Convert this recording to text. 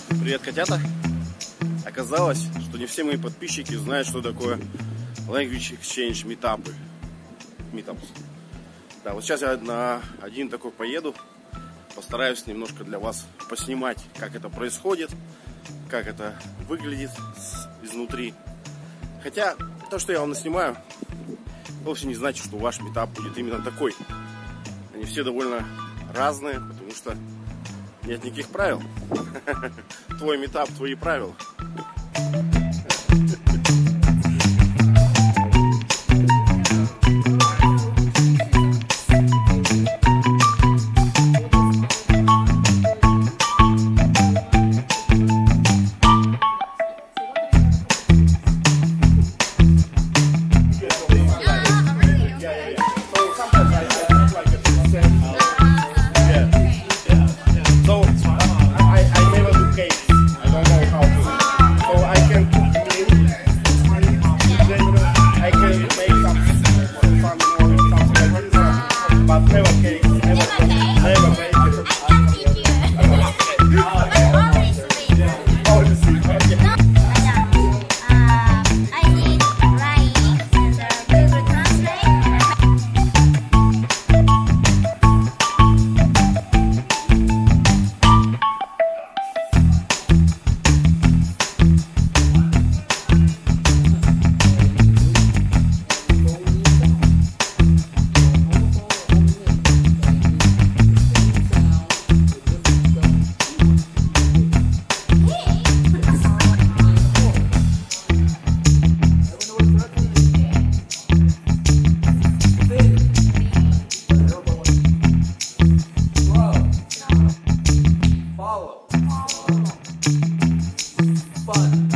Привет, котята! Оказалось, что не все мои подписчики знают, что такое Language Exchange Meetups. Да, вот сейчас я на один такой поеду. Постараюсь немножко для вас поснимать, как это происходит, как это выглядит изнутри. Хотя, то, что я вам наснимаю, вовсе не значит, что ваш метап будет именно такой. Они все довольно разные, потому что нет никаких правил. Твой метап, твои правила. Fun.